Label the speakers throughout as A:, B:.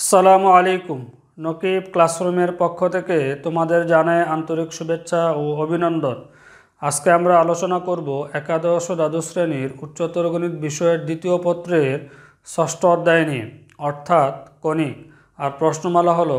A: আসসালামু আলাইকুম। নকিব ক্লাসরুমের পক্ষ থেকে তোমাদের জানাই আন্তরিক শুভেচ্ছা ও অভিনন্দন। আজকে আমরা আলোচনা করব একাদশ ও দ্বাদশ শ্রেণীর উচ্চতর গণিত বিষয়ের দ্বিতীয় পত্রের ষষ্ঠ অধ্যায় নিয়ে, অর্থাৎ কণিক। আর প্রশ্নমালা হলো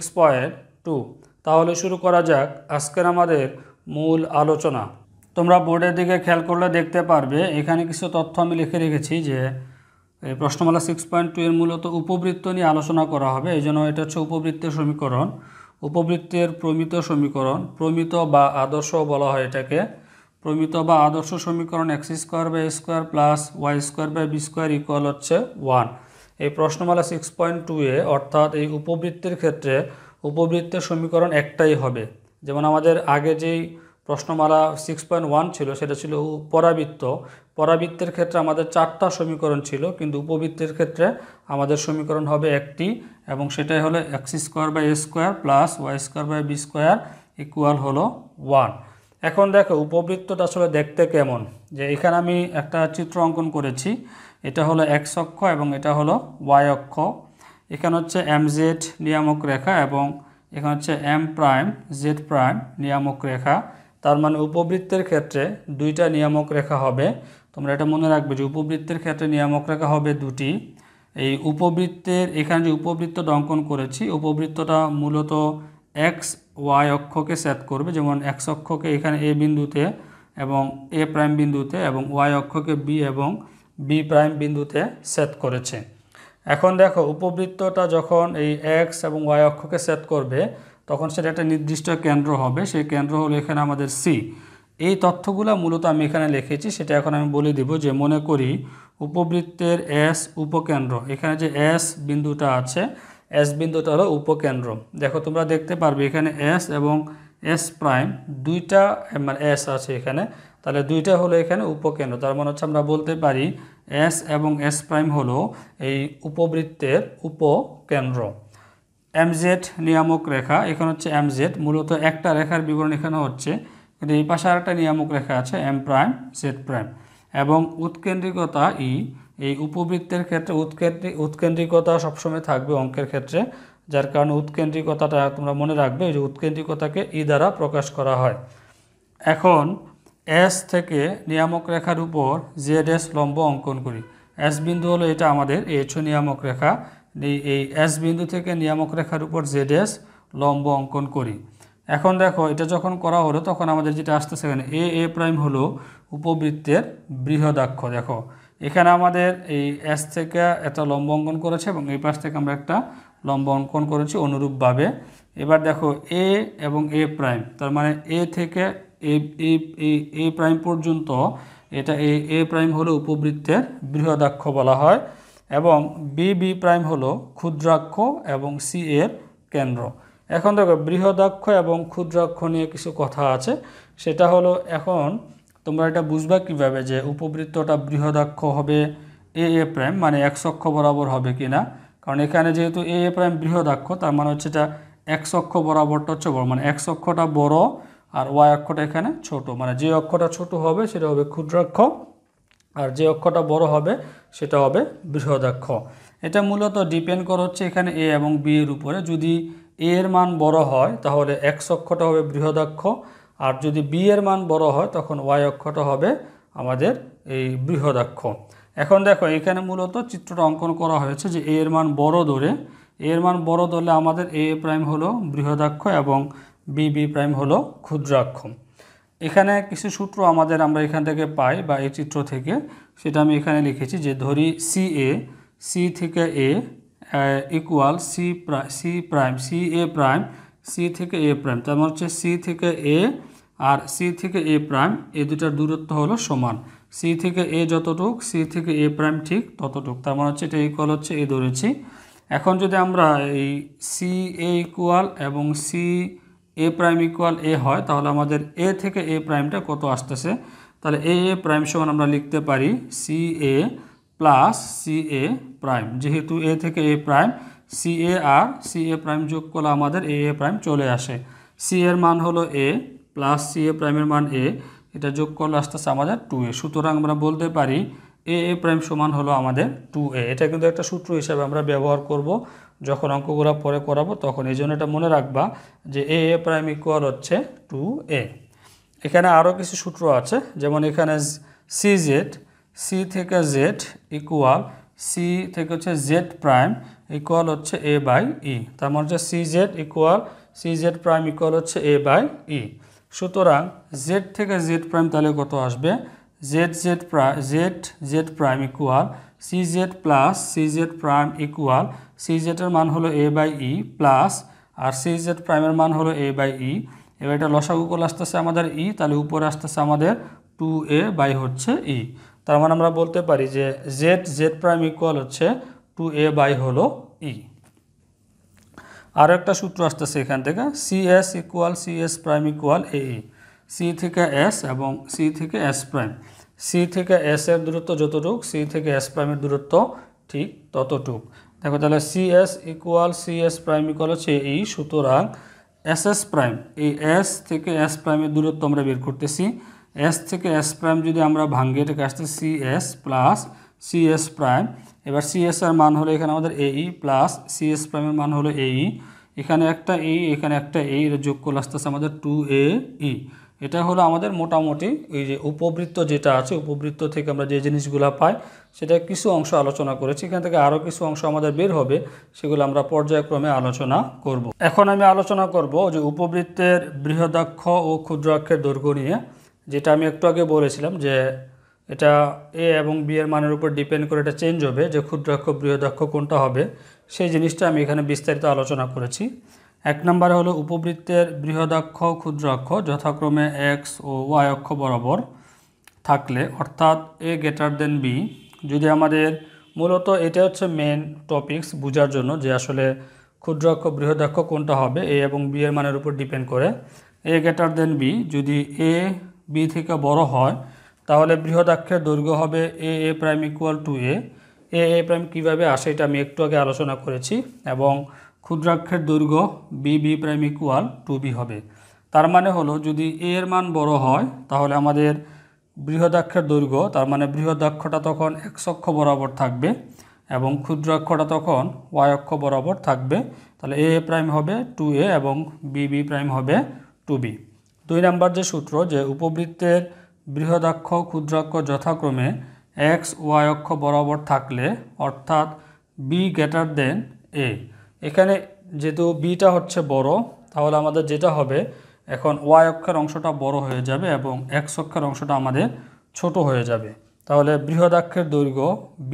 A: 6.2। তাহলে শুরু করা যাক আজকের আমাদের মূল আলোচনা। তোমরা বোর্ডের দিকে খেয়াল করলে দেখতে পারবে এখানে কিছু তথ্য আমি লিখে রেখেছি যে এই প্রশ্নমালা 6.2 এর মূলত উপবৃত্ত নিয়ে আলোচনা করা হবে। এই জন্য এটা হচ্ছে উপবৃত্তের সমীকরণ, উপবৃত্তের প্রমিত সমীকরণ, প্রমিত বা আদর্শ বলা হয় এটাকে। প্রমিত বা আদর্শ সমীকরণ x² প্লাস y² ইকুয়াল হচ্ছে 1। এই প্রশ্নমালা 6.2 এ অর্থাৎ এই উপবৃত্তের ক্ষেত্রে উপবৃত্তের সমীকরণ একটাই হবে। যেমন আমাদের আগে যেই প্রশ্নমালা 6.1 ছিল সেটা ছিল পরাবৃত্ত। পরাবৃত্তের ক্ষেত্রে আমাদের 4টা সমীকরণ ছিল, কিন্তু উপবৃত্তের ক্ষেত্রে আমাদের সমীকরণ হবে একটি, এবং সেটাই হলো x² প্লাস y² ইকুয়াল হলো 1। এখন দেখো উপবৃত্তটা আসলে দেখতে কেমন। যে এখানে আমি একটা চিত্র অঙ্কন করেছি। এটা হলো x অক্ষ এবং এটা হলো y অক্ষ। এখানে হচ্ছে mz নিয়ামক রেখা এবং এখানে হচ্ছে m'z' নিয়ামক রেখা। তার মানে উপবৃত্তের ক্ষেত্রে দুইটা নিয়ামক রেখা হবে। তোমরা এটা মনে রাখবে যে উপবৃত্তের ক্ষেত্রে নিয়ামক রেখা হবে দুটি। এই উপবৃত্তের এখানে যে উপবৃত্তটা অঙ্কন করেছি, উপবৃত্তটা মূলত এক্স ওয়াই অক্ষকে সেট করবে। যেমন এক্স অক্ষকে এখানে এ বিন্দুতে এবং এ প্রাইম বিন্দুতে, এবং ওয়াই অক্ষকে বি এবং বি প্রাইম বিন্দুতে সেট করেছে। এখন দেখো উপবৃত্তটা যখন এই এক্স এবং ওয়াই অক্ষকে সেট করবে তখন সেটা একটা নির্দিষ্ট কেন্দ্র হবে। সেই কেন্দ্র হলো এখানে আমাদের সি। এই তথ্যগুলো মূলত আমি এখানে লিখেছি, সেটা এখন আমি বলে দিব। যে মনে করি উপবৃত্তের এস উপকেন্দ্র, এখানে যে এস বিন্দুটা আছে, এস বিন্দুটা হলো উপকেন্দ্র। দেখো তোমরা দেখতে পারবে এখানে এস এবং এস প্রাইম দুইটা মানে এস আছে এখানে, তাহলে দুইটা হলো এখানে উপকেন্দ্র। তার মানে হচ্ছে আমরা বলতে পারি এস এবং এস প্রাইম হলো এই উপবৃত্তের উপকেন্দ্র। এমজেড নিয়ামক রেখা, এখানে হচ্ছে এমজেড, মূলত একটা রেখার বিবরণ এখানে হচ্ছে, কিন্তু এই পাশে আরেকটা নিয়ামক রেখা আছে এম প্রাইম জেড প্রাইম। এবং উৎকেন্দ্রিকতা ই, এই উপবৃত্তের ক্ষেত্রে উৎকেন্দ্রিকতা সবসময় থাকবে অঙ্কের ক্ষেত্রে, যার কারণে উৎকেন্দ্রিকতাটা তোমরা মনে রাখবে যে উৎকেন্দ্রিকতাকে ই দ্বারা প্রকাশ করা হয়। এখন এস থেকে নিয়ামক রেখার উপর জেড এস লম্ব অঙ্কন করি। এস বিন্দু হলো এটা আমাদের এইচ নিয়ামক রেখা। এই এস বিন্দু থেকে নিয়ামক রেখার উপর জেড এস লম্ব অঙ্কন করি। এখন দেখো এটা যখন করা হলো তখন আমাদের যেটা আসতেছে এখানে এ প্রাইম হলো উপবৃত্তের বৃহদাক্ষ। দেখো এখানে আমাদের এই এস থেকে একটা লম্ব অঙ্কন করেছে এবং এই পাশ থেকে আমরা একটা লম্ব অঙ্কন করেছি অনুরূপভাবে। এবার দেখো এ এবং এ প্রাইম, তার মানে এ থেকে এ প্রাইম পর্যন্ত এটা এ প্রাইম হলো উপবৃত্তের বৃহদাক্ষ বলা হয়, এবং বি প্রাইম হলো ক্ষুদ্রাক্ষ এবং সি এর কেন্দ্র। এখন দেখো বৃহদাক্ষ এবং ক্ষুদ্রাক্ষ নিয়ে কিছু কথা আছে। সেটা হলো এখন তোমরা এটা বুঝবা কিভাবে যে উপবৃত্তটা বৃহদাক্ষ হবে এ প্রাইম মানে এক্স অক্ষ বরাবর হবে কিনা। কারণ এখানে যেহেতু এ প্রাইম বৃহদাক্ষ, তার মানে হচ্ছে এটা এক্স অক্ষ বরাবরটা হচ্ছে বড়, মানে এক্স অক্ষটা বড় আর ওয়াই অক্ষটা এখানে ছোট। মানে যে অক্ষটা ছোট হবে সেটা হবে ক্ষুদ্রাক্ষ, আর যে অক্ষটা বড় হবে সেটা হবে বৃহদাক্ষ। এটা মূলত ডিপেন্ড করে হচ্ছে এখানে এ এবং বি এর উপরে। যদি এ এর মান বড় হয় তাহলে এক্স অক্ষটা হবে বৃহদাক্ষ, আর যদি বি এর মান বড় হয় তখন ওয়াই অক্ষটা হবে আমাদের এই বৃহদাক্ষ। এখন দেখো এখানে মূলত চিত্রটা অঙ্কন করা হয়েছে যে এ এর মান বড় ধরে, এর মান বড় ধরলে আমাদের এ প্রাইম হলো বৃহদাক্ষ এবং বি প্রাইম হলো ক্ষুদ্রাক্ষ। এখানে কিছু সূত্র আমরা এখান থেকে পাই বা এই চিত্র থেকে, সেটা আমি এখানে লিখেছি। যে ধরি সি থেকে A equal C prime C থেকে এ প্রাইম, তার মানে হচ্ছে সি থেকে এ আর সি থেকে এ প্রাইম এই দুটার দূরত্ব হলো সমান। সি থেকে এ যতটুক সি থেকে এ প্রাইম ঠিক ততটুক, তার মানে হচ্ছে এটা ইকুয়াল হচ্ছে এ ধরেছি। এখন যদি আমরা এই সি এ ইকুয়াল এবং C A prime equal A হয় তাহলে আমাদের এ থেকে এ প্রাইমটা কত আসতেছে, তাহলে এ প্রাইম সমান আমরা লিখতে পারি C A plus C A prime. যেহেতু এ থেকে এ প্রাইম, সি এ আর সি এ প্রাইম যোগ করলে আমাদের এ প্রাইম চলে আসে। সি এর মান হলো এ প্লাস সি এ প্রাইমের মান এ, এটা যোগ করলে আসতেছে আমাদের 2a। সুতরাং আমরা বলতে পারি এ প্রাইম সমান হলো আমাদের 2a। এটা কিন্তু একটা সূত্র হিসাবে আমরা ব্যবহার করব যখন অঙ্কগুলো পরে করাবো তখন। এই জন্য এটা মনে রাখবা যে এ প্রাইম ইকুয়াল হচ্ছে 2a। এখানে আরও কিছু সূত্র আছে, যেমন এখানে CZ, সি থেকে জেড ইকুয়াল সি থেকে হচ্ছে জেড প্রাইম ইকুয়াল হচ্ছে a/e। তার মানে হচ্ছে CZ প্রাইম ইকুয়াল হচ্ছে a/e। সুতরাং জেড থেকে জেড প্রাইম তাহলে কত আসবে? Z prime equal CZ plus CZ prime equal CZ এর মান হলো a/e প্লাস আর CZ প্রাইমের মান হলো a/e। এবার এটা লসাগু করলে আসতেছে আমাদের e, তাহলে উপরে আসতেছে আমাদের 2a/e। তার মানে আমরা বলতে পারি যে জেড প্রাইম ইকুয়াল হচ্ছে 2a/ হলো e। আরও একটা সূত্র আসতেছে এখান থেকে, CS prime equal ae। C থেকে এস এবং সি থেকে এস প্রাইম, সি থেকে এস এর দূরত্ব যতটুক সি থেকে এস প্রাইমের দূরত্ব ঠিক ততটুক। দেখো তাহলে CS প্রাইম ইকুয়াল হচ্ছে এই, সুতরাং SS প্রাইম, এই এস থেকে এস প্রাইমের দূরত্ব আমরা বের করতেছি। এস থেকে এস প্রাইম যদি আমরা ভাঙ্গি এটাকে আসছে CS প্লাস CS প্রাইম। এবার CS এর মান হলো এখানে আমাদের AE প্লাস CS প্রাইমের মান হলো AE। এখানে একটা E, এখানে একটা A, এর যোগ করলে আসতেছে আমাদের 2AE। এটা হলো আমাদের মোটামুটি এই যে উপবৃত্ত যেটা আছে, উপবৃত্ত থেকে আমরা যে জিনিসগুলো পাই সেটা কিছু অংশ আলোচনা করেছি। এখান থেকে আরও কিছু অংশ আমাদের বের হবে, সেগুলো আমরা পর্যায়ক্রমে আলোচনা করব। এখন আমি আলোচনা করব যে উপবৃত্তের বৃহদাক্ষ ও ক্ষুদ্রাক্ষের দৈর্ঘ্য নিয়ে, যেটা আমি একটু আগে বলেছিলাম যে এটা এ এবং বি এর মানের উপর ডিপেন্ড করে এটা চেঞ্জ হবে, যে ক্ষুদ্রাক্ষ বৃহদাক্ষ কোনটা হবে সেই জিনিসটা আমি এখানে বিস্তারিত আলোচনা করেছি। এক নম্বরে হলো উপবৃত্তের বৃহদাক্ষ ক্ষুদ্রাক্ষ যথাক্রমে এক্স ও ওয়াই অক্ষ বরাবর থাকলে, অর্থাৎ এ গ্রেটার দেন বি। যদি আমাদের মূলত এটা হচ্ছে মেন টপিকস বোঝার জন্য যে আসলে ক্ষুদ্রাক্ষ বৃহদাক্ষ কোনটা হবে, এ এবং বি এর মানের উপর ডিপেন্ড করে। এ গ্রেটার দেন বি, যদি এ বি থেকে বড় হয় তাহলে বৃহদাক্ষের দৈর্ঘ্য হবে A prime equal to A prime কীভাবে আসে এটা আমি একটু আগে আলোচনা করেছি। এবং ক্ষুদ্রাক্ষের দৈর্ঘ্য B prime equal to B হবে। তার মানে হলো যদি এ এর মান বড় হয় তাহলে আমাদের বৃহদাক্ষের দৈর্ঘ্য, তার মানে বৃহদাক্ষটা তখন এক্স অক্ষ বরাবর থাকবে এবং ক্ষুদ্রাক্ষটা তখন ওয়াই অক্ষ বরাবর থাকবে। তাহলে এ প্রাইম হবে 2a এবং বি প্রাইম হবে 2b। দুই নাম্বার যে সূত্র, যে উপবৃত্তের বৃহদাক্ষ ক্ষুদ্রাক্ষ যথাক্রমে এক্স ওয়াই অক্ষ বরাবর থাকলে, অর্থাৎ বি গ্রেটার দেন এ। এখানে যেহেতু বিটা হচ্ছে বড়, তাহলে আমাদের যেটা হবে এখন ওয়াই অক্ষের অংশটা বড় হয়ে যাবে এবং এক্স অক্ষের অংশটা আমাদের ছোট হয়ে যাবে। তাহলে বৃহদাক্ষের দৈর্ঘ্য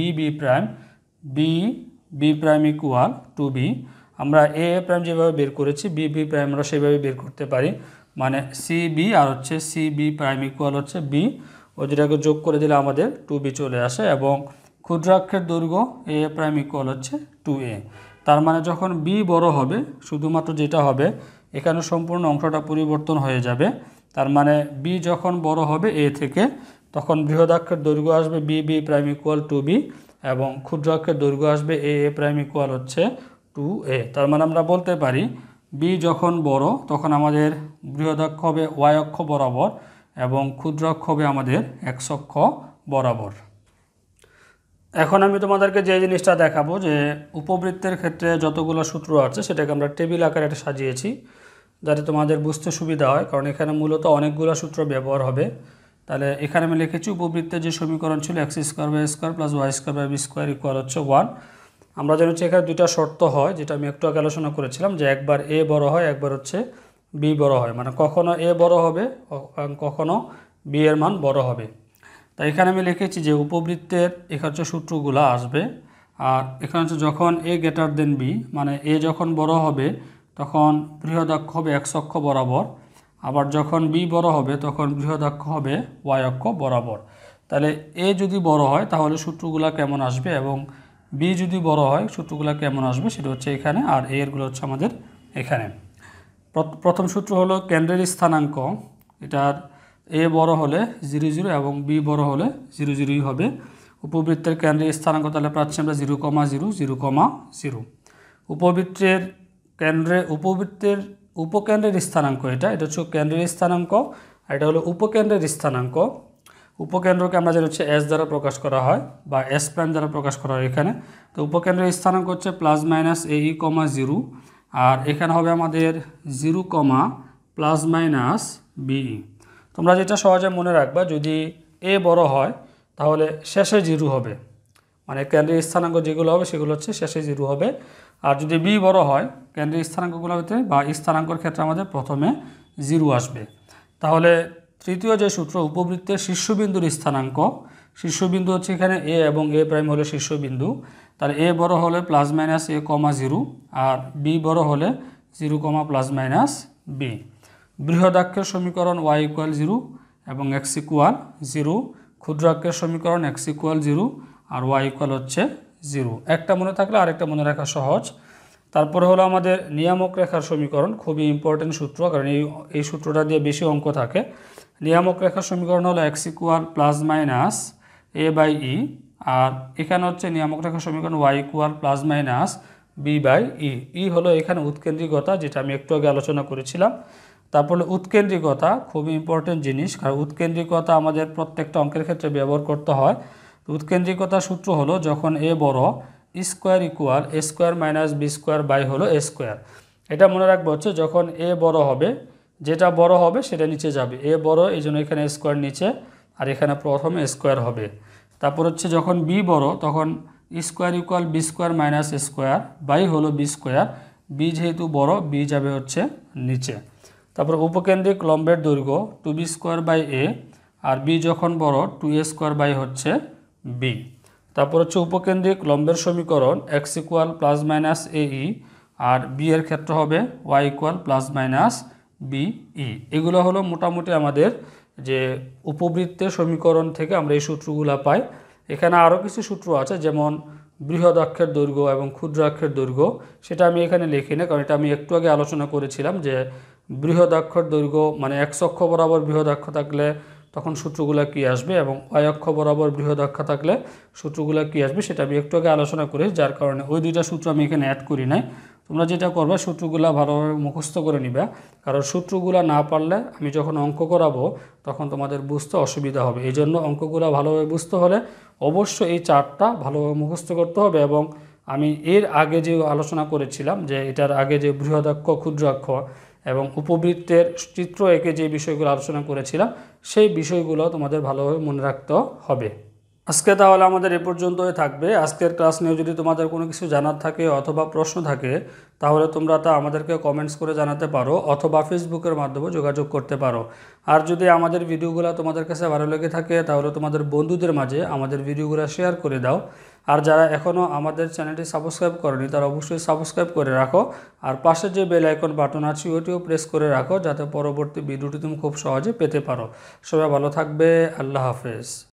A: B prime equal to B. আমরা এ প্রাইম যেভাবে বের করেছি বি প্রাইম আমরা সেভাবে বের করতে পারি, মানে CB আর হচ্ছে CB প্রাইম ইকুয়াল হচ্ছে বি, ও যেটাকে যোগ করে দিলে আমাদের 2b চলে আসে। এবং ক্ষুদ্রাক্ষের দৈর্ঘ্য এ প্রাইম ইকুয়াল হচ্ছে 2a। তার মানে যখন বি বড় হবে শুধুমাত্র যেটা হবে এখানে সম্পূর্ণ অংশটা পরিবর্তন হয়ে যাবে। তার মানে বি যখন বড় হবে এ থেকে, তখন বৃহদাক্ষের দৈর্ঘ্য আসবে B prime equal to B এবং ক্ষুদ্রাক্ষের দৈর্ঘ্য আসবে এ প্রাইম ইকুয়াল হচ্ছে 2a। তার মানে আমরা বলতে পারি বি যখন বড় তখন আমাদের বৃহদাক্ষ হবে ওয়াই অক্ষ বরাবর এবং ক্ষুদ্রাক্ষ হবে আমাদের এক্স অক্ষ বরাবর। এখন আমি তোমাদেরকে যে জিনিসটা দেখাবো যে উপবৃত্তের ক্ষেত্রে যতগুলো সূত্র আছে সেটাকে আমরা টেবিল আকারে এটা সাজিয়েছি যাতে তোমাদের বুঝতে সুবিধা হয়, কারণ এখানে মূলত অনেকগুলো সূত্র ব্যবহার হবে। তাহলে এখানে আমি লিখেছি উপবৃত্তের যে সমীকরণ ছিল x² by square plus y² by B square equal হচ্ছে 1। আমরা জানি হচ্ছে এখানে দুইটা শর্ত হয়, যেটা আমি একটু আগে আলোচনা করেছিলাম, যে একবার এ বড় হয় একবার হচ্ছে বি বড় হয়, মানে কখনো এ বড় হবে কখনো বি এর মান বড় হবে। তাই এখানে আমি লিখেছি যে উপবৃত্তের এখানে হচ্ছে সূত্রগুলো আসবে। আর এখানে হচ্ছে যখন এ গ্রেটার দেন বি, মানে এ যখন বড় হবে তখন বৃহদাক্ষ হবে এক্স অক্ষ বরাবর, আবার যখন বি বড় হবে তখন বৃহদাক্ষ হবে ওয়াই অক্ষ বরাবর। তাহলে এ যদি বড় হয় তাহলে সূত্রগুলো কেমন আসবে এবং বি যদি বড় হয় সূত্রগুলো কেমন আসবে সেটা হচ্ছে এখানে, আর এরগুলো হচ্ছে আমাদের এখানে। প্রথম সূত্র হলো কেন্দ্রের স্থানাঙ্ক, এটার এ বড় হলে 0 0 এবং বি বড় হলে 0 0ই হবে। উপবৃত্তের কেন্দ্রের স্থানাঙ্ক তাহলে পাচ্ছি আমরা 0, 0, 0, 0। উপবৃত্তের উপকেন্দ্রের স্থানাঙ্ক এটা হচ্ছে কেন্দ্রের স্থানাঙ্ক, আর এটা হলো উপকেন্দ্রের স্থানাঙ্ক। উপকেন্দ্রকে আমরা জানি হচ্ছে এস দ্বারা প্রকাশ করা হয় বা এস প্রাইম দ্বারা প্রকাশ করা হয় এখানে। তো উপকেন্দ্রের স্থানাঙ্ক হচ্ছে প্লাস মাইনাস এই কমা 0, আর এখানে হবে আমাদের 0 কমা প্লাস মাইনাস বিই। তোমরা যেটা সহজে মনে রাখবা, যদি এ বড় হয় তাহলে শেষে 0 হবে, মানে কেন্দ্রের স্থানাঙ্ক যেগুলো হবে সেগুলো হচ্ছে শেষে 0 হবে। আর যদি বি বড় হয় কেন্দ্রের স্থানাঙ্কগুলো হতে বা স্থানাঙ্কর ক্ষেত্রে আমাদের প্রথমে 0 আসবে। তাহলে তৃতীয় যে সূত্র, উপবৃত্তের শীর্ষবিন্দুর স্থানাঙ্ক, শীর্ষবিন্দু হচ্ছে এখানে এ এবং এ প্রাইম হলে শীর্ষবিন্দু, তার এ বড় হলে প্লাস মাইনাস এ কমা 0, আর বি বড় হলে 0 কমা প্লাস মাইনাস বি। বৃহদাক্ষের সমীকরণ y ইকুয়াল 0 এবং x ইকুয়াল 0, ক্ষুদ্রাক্ষের সমীকরণ x ইকুয়াল 0 আর y ইকুয়াল হচ্ছে 0। একটা মনে থাকলে আরেকটা মনে রাখা সহজ। তারপরে হলো আমাদের নিয়ামক রেখার সমীকরণ, খুবই ইম্পর্টেন্ট সূত্র, কারণ এই সূত্রটা দিয়ে বেশি অঙ্ক থাকে। নিয়ামক রেখার সমীকরণ হলো x equal plus minus a by e, আর এখানে হচ্ছে নিয়ামক রেখার সমীকরণ y equal plus minus b by e. E হলো এখানে উৎকেন্দ্রিকতা, যেটা আমি একটু আগে আলোচনা করেছিলাম। তারপরে উৎকেন্দ্রিকতা খুবই ইম্পর্টেন্ট জিনিস, কারণ উৎকেন্দ্রিকতা আমাদের প্রত্যেকটা অঙ্কের ক্ষেত্রে ব্যবহার করতে হয়। উৎকেন্দ্রিকতা সূত্র হলো যখন এ বড়, square equal a square minus b square by হলো এ স্কোয়ার। এটা মনে রাখবো হচ্ছে যখন এ বড় হবে, যেটা বড় হবে সেটা নিচে যাবে। এ বড়, এই জন্য এখানে স্কোয়ার নিচে, আর এখানে প্রথমে স্কোয়ার হবে। তারপর হচ্ছে যখন বি বড়, তখন square equal b square minus square by হলো বি স্কোয়ার। বি যেহেতু বড়, বি যাবে হচ্ছে নিচে। তারপর উপকেন্দ্রিক লম্বের দৈর্ঘ্য 2b স্কোয়ার বাই এ, আর বি যখন বড় 2a স্কোয়ার বাই হচ্ছে বি। তারপর হচ্ছে উপকেন্দ্রিক লম্বের সমীকরণ x ইকুয়াল প্লাস মাইনাস এই, আর বি এর ক্ষেত্রে হবে y equal plus minus b e. এগুলো হলো মোটামুটি আমাদের যে উপবৃত্তের সমীকরণ থেকে আমরা এই সূত্রগুলো পাই। এখানে আরও কিছু সূত্র আছে, যেমন বৃহদাক্ষের দৈর্ঘ্য এবং ক্ষুদ্রাক্ষের দৈর্ঘ্য, সেটা আমি এখানে লিখি না, কারণ এটা আমি একটু আগে আলোচনা করেছিলাম যে বৃহদাক্ষর দৈর্ঘ্য মানে x অক্ষ বরাবর বৃহদাক্ষ থাকলে তখন সূত্রগুলো কী আসবে, এবং y অক্ষ বরাবর বৃহদাক্ষ থাকলে সূত্রগুলো কী আসবে, সেটা আমি একটু আগে আলোচনা করি, যার কারণে ওই দুইটা সূত্র আমি এখানে অ্যাড করি নাই। তোমরা যেটা করবে সূত্রগুলো ভালোভাবে মুখস্থ করে নিবে, কারণ সূত্রগুলো না পারলে আমি যখন অঙ্ক করাবো তখন তোমাদের বুঝতে অসুবিধা হবে। এই জন্য অঙ্কগুলো ভালোভাবে বুঝতে হলে অবশ্যই এই চার্টটা ভালোভাবে মুখস্থ করতে হবে। এবং আমি এর আগে যে আলোচনা করেছিলাম যে এটার আগে যে বৃহদাক্ষ ক্ষুদ্রাক্ষ এবং উপবৃত্তের চিত্র এঁকে যে বিষয়গুলো আলোচনা করেছিলাম, সেই বিষয়গুলো তোমাদের ভালোভাবে মনে রাখতে হবে। আজকে তাহলে আমাদের এ পর্যন্তই থাকবে। আজকের ক্লাস নিয়ে যদি তোমাদের কোনো কিছু জানার থাকে অথবা প্রশ্ন থাকে, তাহলে তোমরা তা আমাদেরকে কমেন্টস করে জানাতে পারো অথবা ফেসবুকের মাধ্যমে যোগাযোগ করতে পারো। আর যদি আমাদের ভিডিওগুলো তোমাদের কাছে ভালো লেগে থাকে, তাহলে তোমাদের বন্ধুদের মাঝে আমাদের ভিডিওগুলো শেয়ার করে দাও। আর যারা এখনও আমাদের চ্যানেলটি সাবস্ক্রাইব করেনি, তারা অবশ্যই সাবস্ক্রাইব করে রাখো। আর পাশে যে বেল আইকন বাটন আছে ওইটিও প্রেস করে রাখো, যাতে পরবর্তী ভিডিওটি তুমি খুব সহজে পেতে পারো। সবাই ভালো থাকবে। আল্লাহ হাফেজ।